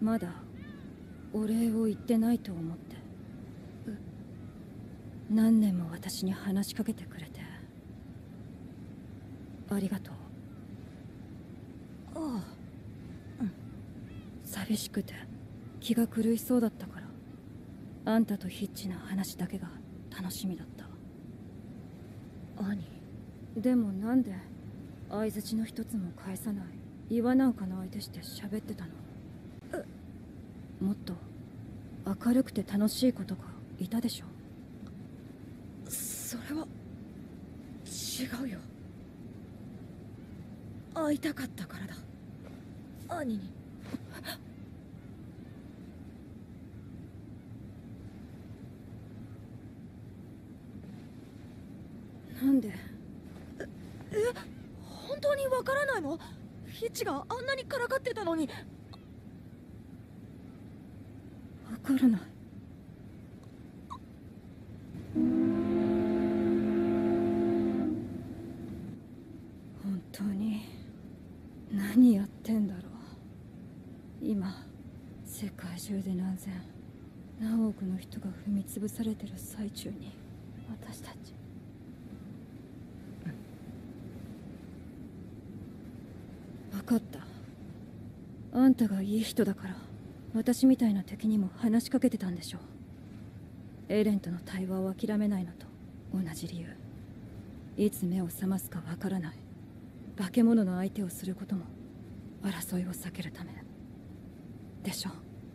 まだお礼を言ってないと思って。何年も私に話しかけてくれてありがとう。ああ、寂しくて気が狂いそうだったから、あんたとヒッチな話だけが楽しみだった。 兄。 でもなんで相槌の一つも返さない岩なんかの相手して喋ってたの？もっと明るくて楽しい子とかいたでしょ？ それは違うよ。会いたかったからだ、兄に。 なんで？ 本当にわからないの？ヒッチがあんなにからかってたのに。 わからない。本当に何やってんだろう。今世界中で何千何億の人が踏み潰されてる最中に私たち。分かった。あんたがいい人だから私みたいな敵にも話しかけてたんでしょう。エレンとの対話を諦めないのと同じ理由。いつ目を覚ますかわからない化け物の相手をすることも争いを避けるためでしょ。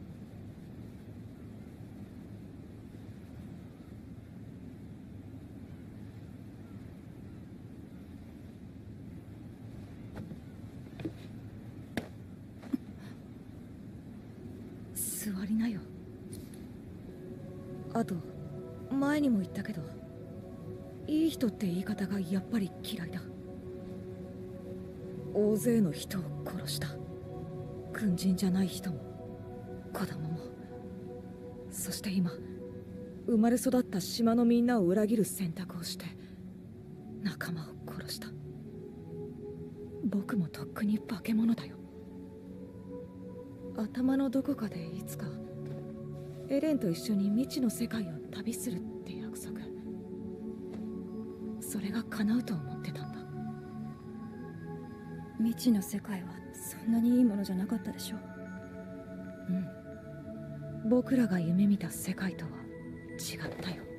座りなよ。あと前にも言ったけど、いい人って言い方がやっぱり嫌いだ。大勢の人を殺した。軍人じゃない人も子供も、そして今生まれ育った島のみんなを裏切る選択をして仲間を殺した。僕もとっくに化け物だよ。頭のどこかでいつかエレンと一緒に未知の世界を旅するって約束、それが叶うと思ってたんだ。 未知の世界はそんなにいいものじゃなかったでしょ。 僕らが夢見た世界とは違ったよ。